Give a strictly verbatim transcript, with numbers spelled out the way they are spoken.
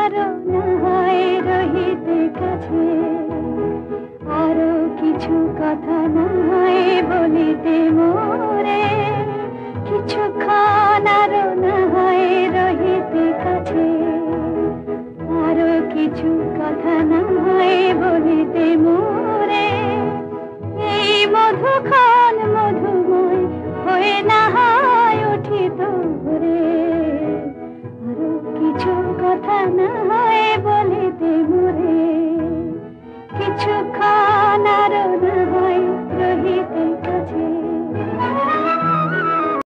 আরো না হয় রহিতে কাছে, আরো কিছু কথা না হয় বলিতে মোরে, কিছুক্ষণ আরো না হয় রহিতে কাছে, আরো কিছু কথা না হয় বলিতে মোরে। এই মধুক্ষণ